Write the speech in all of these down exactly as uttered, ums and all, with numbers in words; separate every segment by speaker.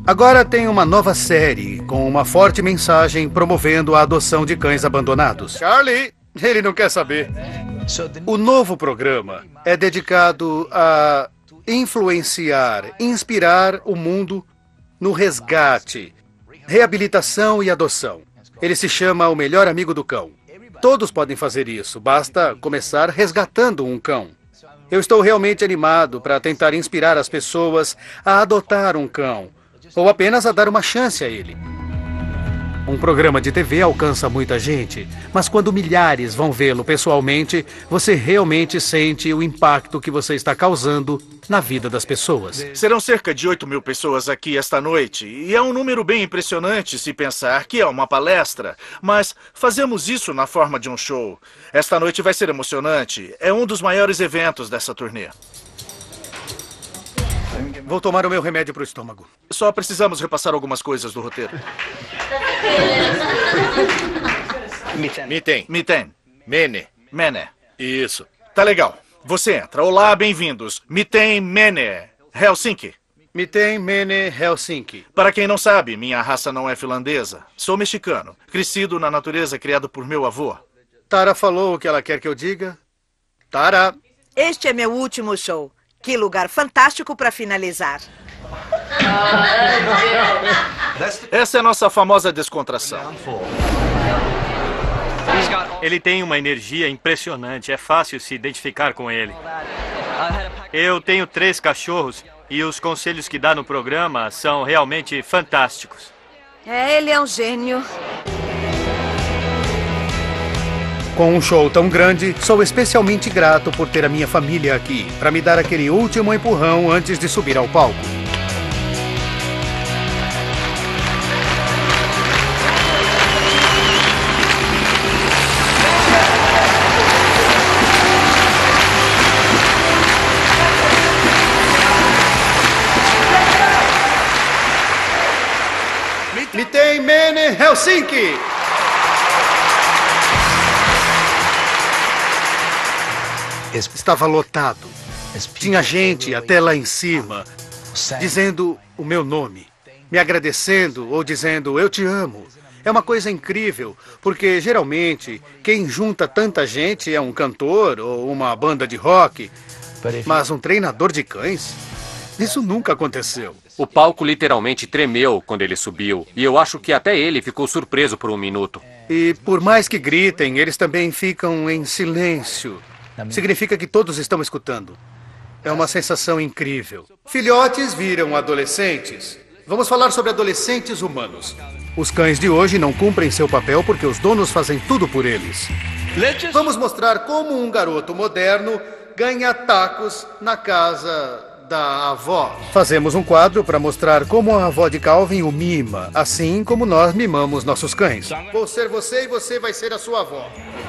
Speaker 1: Agora tem uma nova série com uma forte mensagem promovendo a adoção de cães abandonados. Charlie, ele não quer saber. O novo programa é dedicado a influenciar, inspirar o mundo no resgate, reabilitação e adoção. Ele se chama O Melhor Amigo do Cão. Todos podem fazer isso, basta começar resgatando um cão. Eu estou realmente animado para tentar inspirar as pessoas a adotar um cão, ou apenas a dar uma chance a ele. Um programa de T V alcança muita gente, mas quando milhares vão vê-lo pessoalmente, você realmente sente o impacto que você está causando na vida das pessoas.
Speaker 2: Serão cerca de oito mil pessoas aqui esta noite, e é um número bem impressionante se pensar que é uma palestra, mas fazemos isso na forma de um show. Esta noite vai ser emocionante, é um dos maiores eventos dessa turnê.
Speaker 1: Vou tomar o meu remédio para o estômago.
Speaker 2: Só precisamos repassar algumas coisas do roteiro.
Speaker 3: Miten.
Speaker 2: Miten.
Speaker 3: Mene.
Speaker 2: Mene.
Speaker 3: Isso.
Speaker 2: Tá legal. Você entra. Olá, bem-vindos. Miten Mene. Helsinki.
Speaker 1: Miten Mene Helsinki.
Speaker 2: Para quem não sabe, minha raça não é finlandesa. Sou mexicano. Crescido na natureza, criado por meu avô.
Speaker 1: Tara falou o que ela quer que eu diga. Tara.
Speaker 4: Este é meu último show. Que lugar fantástico para finalizar.
Speaker 2: Essa é a nossa famosa descontração.
Speaker 5: Ele tem uma energia impressionante, é fácil se identificar com ele. Eu tenho três cachorros e os conselhos que dá no programa são realmente fantásticos.
Speaker 4: É, ele é um gênio.
Speaker 1: Com um show tão grande, sou especialmente grato por ter a minha família aqui, para me dar aquele último empurrão antes de subir ao palco. Miten Mene Helsinki! Estava lotado. Tinha gente até lá em cima, dizendo o meu nome, me agradecendo ou dizendo eu te amo. É uma coisa incrível, porque geralmente quem junta tanta gente é um cantor ou uma banda de rock, mas um treinador de cães? Isso nunca aconteceu.
Speaker 6: O palco literalmente tremeu quando ele subiu, e eu acho que até ele ficou surpreso por um minuto.
Speaker 1: E por mais que gritem, eles também ficam em silêncio. Significa que todos estão escutando. É uma sensação incrível. Filhotes viram adolescentes. Vamos falar sobre adolescentes humanos. Os cães de hoje não cumprem seu papel porque os donos fazem tudo por eles. Vamos mostrar como um garoto moderno ganha tacos na casa da avó. Fazemos um quadro para mostrar como a avó de Calvin o mima, assim como nós mimamos nossos cães. Vou ser você e você vai ser a sua avó.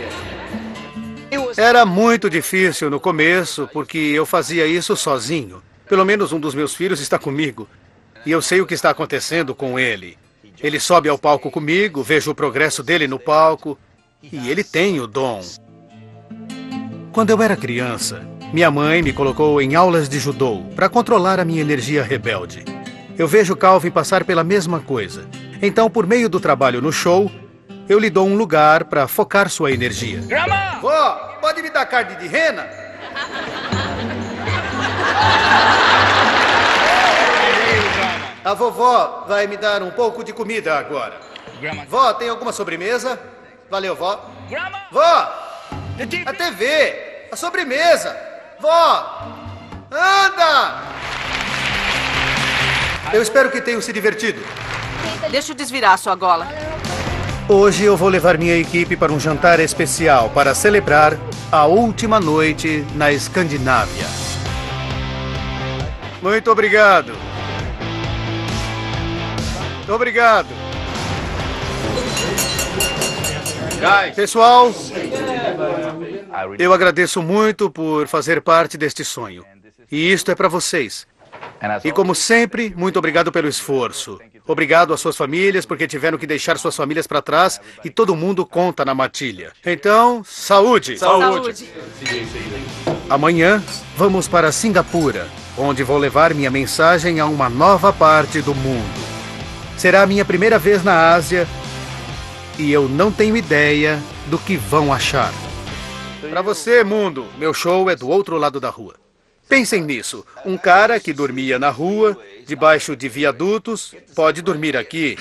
Speaker 1: Era muito difícil no começo, porque eu fazia isso sozinho. Pelo menos um dos meus filhos está comigo. E eu sei o que está acontecendo com ele. Ele sobe ao palco comigo, vejo o progresso dele no palco, e ele tem o dom. Quando eu era criança, minha mãe me colocou em aulas de judô para controlar a minha energia rebelde. Eu vejo Calvin passar pela mesma coisa. Então, por meio do trabalho no show, eu lhe dou um lugar para focar sua energia.
Speaker 7: Grandma!
Speaker 1: Vó, pode me dar carne de rena? A vovó vai me dar um pouco de comida agora. Vó, tem alguma sobremesa? Valeu, vó. Vó, a T V, a sobremesa. Vó, anda! Eu espero que tenham se divertido.
Speaker 4: Deixa eu desvirar sua gola.
Speaker 1: Hoje eu vou levar minha equipe para um jantar especial para celebrar a última noite na Escandinávia. Muito obrigado. Muito obrigado. Pessoal, eu agradeço muito por fazer parte deste sonho. E isto é para vocês. E como sempre, muito obrigado pelo esforço. Obrigado às suas famílias, porque tiveram que deixar suas famílias para trás e todo mundo conta na matilha. Então, saúde!
Speaker 4: Saúde!
Speaker 1: Amanhã, vamos para Singapura, onde vou levar minha mensagem a uma nova parte do mundo. Será a minha primeira vez na Ásia e eu não tenho ideia do que vão achar. Para você, mundo, meu show é do outro lado da rua. Pensem nisso. Um cara que dormia na rua, debaixo de viadutos, pode dormir aqui.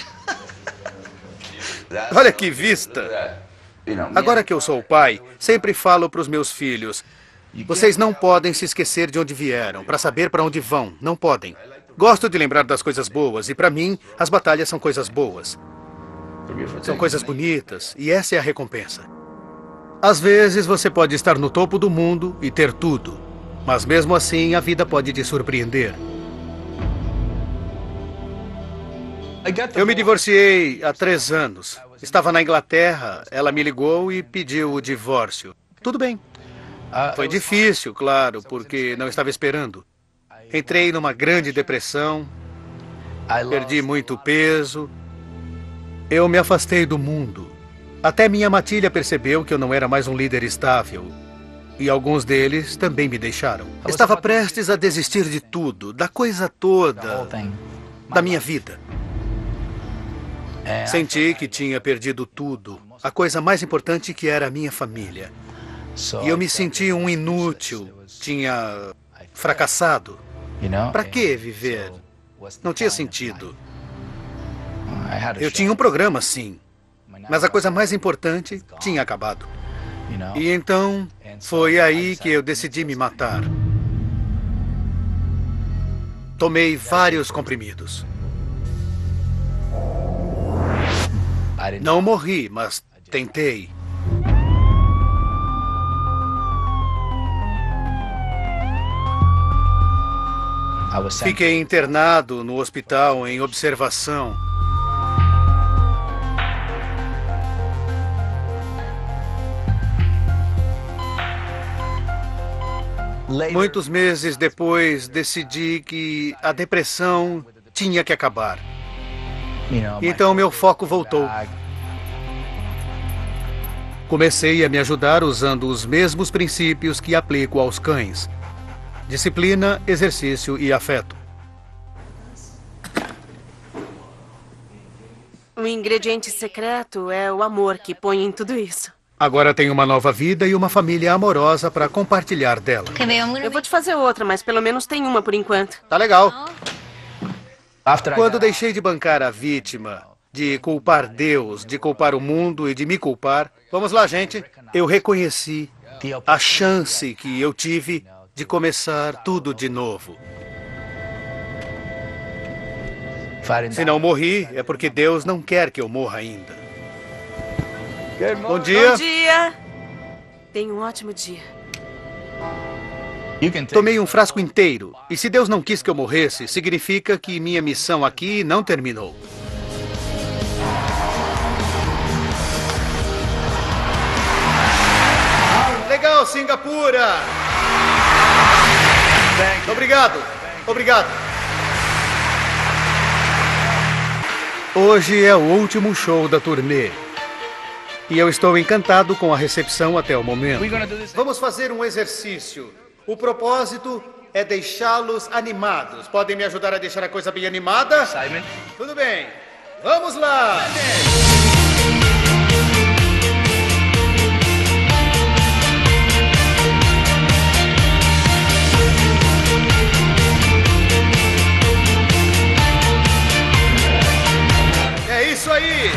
Speaker 1: Olha que vista! Agora que eu sou pai, sempre falo para os meus filhos: vocês não podem se esquecer de onde vieram, para saber para onde vão. Não podem. Gosto de lembrar das coisas boas, e para mim, as batalhas são coisas boas. São coisas bonitas, e essa é a recompensa. Às vezes você pode estar no topo do mundo e ter tudo, mas mesmo assim a vida pode te surpreender. Eu me divorciei há três anos. Estava na Inglaterra, ela me ligou e pediu o divórcio. Tudo bem. Foi difícil, claro, porque não estava esperando. Entrei numa grande depressão, perdi muito peso. Eu me afastei do mundo. Até minha matilha percebeu que eu não era mais um líder estável. E alguns deles também me deixaram. Estava prestes a desistir de tudo, da coisa toda, da minha vida. Senti que tinha perdido tudo, a coisa mais importante que era a minha família. E eu me senti um inútil, tinha fracassado. Para que viver? Não tinha sentido. Eu tinha um programa, sim, mas a coisa mais importante tinha acabado. E então, foi aí que eu decidi me matar. Tomei vários comprimidos. Não morri, mas tentei. Fiquei internado no hospital em observação. Muitos meses depois, decidi que a depressão tinha que acabar. Então meu foco voltou. Comecei a me ajudar usando os mesmos princípios que aplico aos cães: disciplina, exercício e afeto.
Speaker 3: O ingrediente secreto é o amor que põe em tudo isso.
Speaker 1: Agora tenho uma nova vida e uma família amorosa para compartilhar dela.
Speaker 3: Eu vou te fazer outra, mas pelo menos tem uma por enquanto.
Speaker 1: Tá legal. Quando deixei de bancar a vítima, de culpar Deus, de culpar o mundo e de me culpar, vamos lá, gente, eu reconheci a chance que eu tive de começar tudo de novo. Se não morri, é porque Deus não quer que eu morra ainda. Bom dia.
Speaker 3: Bom dia. Tenha um ótimo dia.
Speaker 1: Tomei um frasco inteiro, e se Deus não quis que eu morresse, significa que minha missão aqui não terminou. Legal, Singapura! Obrigado, obrigado. Hoje é o último show da turnê. E eu estou encantado com a recepção até o momento. Vamos fazer um exercício. O propósito é deixá-los animados. Podem me ajudar a deixar a coisa bem animada? Simon. Tudo bem. Vamos lá! É isso aí!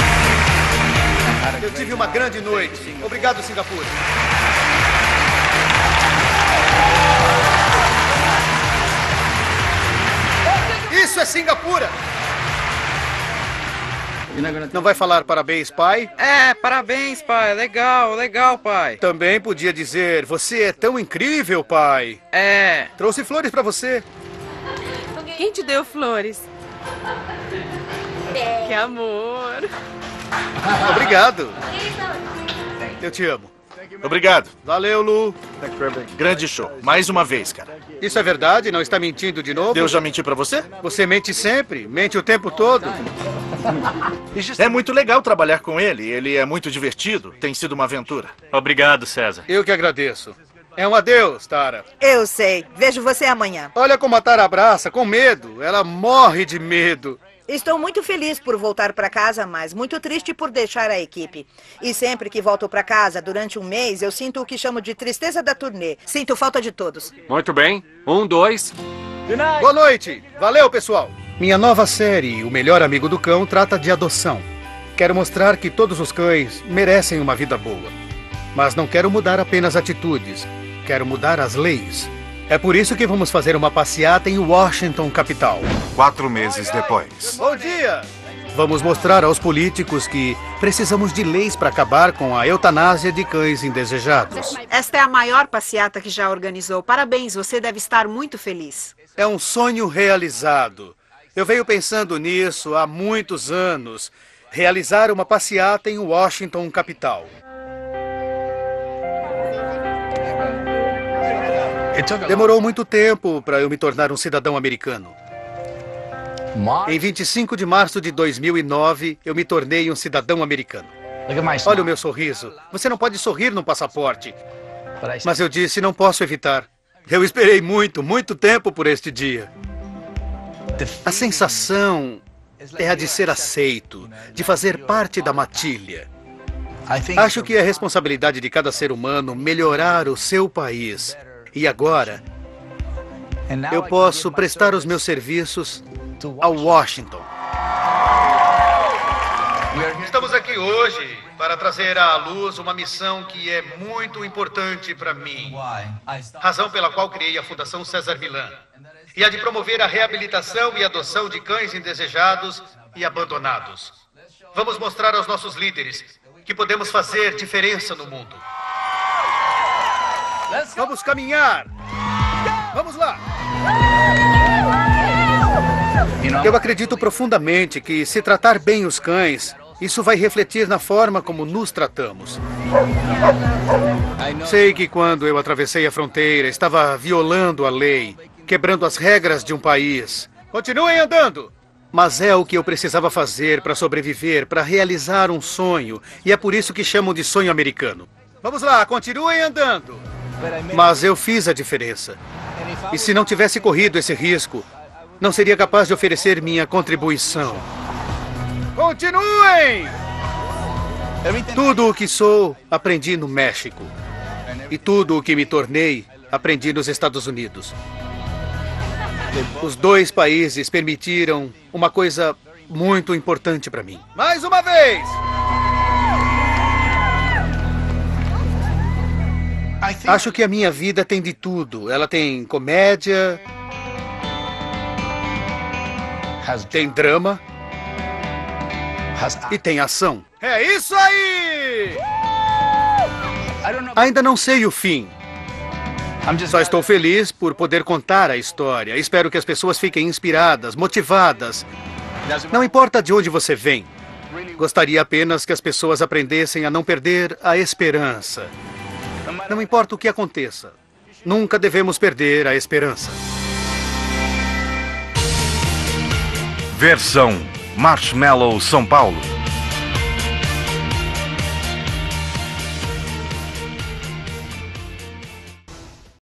Speaker 1: Eu tive uma grande noite. Obrigado, Singapura. Isso é Singapura! Não vai falar parabéns, pai?
Speaker 7: É, parabéns, pai. Legal, legal, pai.
Speaker 1: Também podia dizer, você é tão incrível, pai.
Speaker 7: É.
Speaker 1: Trouxe flores pra você.
Speaker 3: Quem te deu flores? Que amor.
Speaker 1: Obrigado. Eu te amo.
Speaker 2: Obrigado.
Speaker 1: Valeu, Lu.
Speaker 2: Grande show. Mais uma vez, cara.
Speaker 1: Isso é verdade? Não está mentindo de novo?
Speaker 2: Deus já mentiu pra você?
Speaker 1: Você mente sempre. Mente o tempo todo.
Speaker 2: É muito legal trabalhar com ele. Ele é muito divertido. Tem sido uma aventura.
Speaker 5: Obrigado, César.
Speaker 1: Eu que agradeço. É um adeus, Tara.
Speaker 4: Eu sei. Vejo você amanhã.
Speaker 1: Olha como a Tara abraça, com medo. Ela morre de medo.
Speaker 4: Estou muito feliz por voltar para casa, mas muito triste por deixar a equipe. E sempre que volto para casa, durante um mês, eu sinto o que chamo de tristeza da turnê. Sinto falta de todos.
Speaker 6: Muito bem. Um, dois.
Speaker 1: Boa noite. Valeu, pessoal. Minha nova série, O Melhor Amigo do Cão, trata de adoção. Quero mostrar que todos os cães merecem uma vida boa. Mas não quero mudar apenas atitudes. Quero mudar as leis. É por isso que vamos fazer uma passeata em Washington, capital.
Speaker 8: Quatro meses depois.
Speaker 1: Bom dia! Vamos mostrar aos políticos que precisamos de leis para acabar com a eutanásia de cães indesejados.
Speaker 9: Esta é a maior passeata que já organizou. Parabéns, você deve estar muito feliz.
Speaker 1: É um sonho realizado. Eu venho pensando nisso há muitos anos. Realizar uma passeata em Washington, capital. Demorou muito tempo para eu me tornar um cidadão americano. Em vinte e cinco de março de dois mil e nove, eu me tornei um cidadão americano. Olha o meu sorriso. Você não pode sorrir no passaporte. Mas eu disse, não posso evitar. Eu esperei muito, muito tempo por este dia. A sensação é a de ser aceito, de fazer parte da matilha. Acho que é responsabilidade de cada ser humano melhorar o seu país. E agora, eu posso prestar os meus serviços a Washington. Estamos aqui hoje para trazer à luz uma missão que é muito importante para mim. Razão pela qual criei a Fundação César Millan. E a de promover a reabilitação e adoção de cães indesejados e abandonados. Vamos mostrar aos nossos líderes que podemos fazer diferença no mundo. Vamos caminhar! Vamos lá! Eu acredito profundamente que, se tratar bem os cães, isso vai refletir na forma como nos tratamos. Sei que quando eu atravessei a fronteira, estava violando a lei, quebrando as regras de um país. Continuem andando! Mas é o que eu precisava fazer para sobreviver, para realizar um sonho. E é por isso que chamam de sonho americano. Vamos lá, continuem andando! Mas eu fiz a diferença. E se não tivesse corrido esse risco, não seria capaz de oferecer minha contribuição. Continuem! Tudo o que sou, aprendi no México. E tudo o que me tornei, aprendi nos Estados Unidos. Os dois países permitiram uma coisa muito importante para mim. Mais uma vez! Acho que a minha vida tem de tudo. Ela tem comédia, tem drama e tem ação. É isso aí! Ainda não sei o fim. Só estou feliz por poder contar a história. Espero que as pessoas fiquem inspiradas, motivadas. Não importa de onde você vem. Gostaria apenas que as pessoas aprendessem a não perder a esperança. Não importa o que aconteça, nunca devemos perder a esperança.
Speaker 8: Versão Marshmallow São Paulo.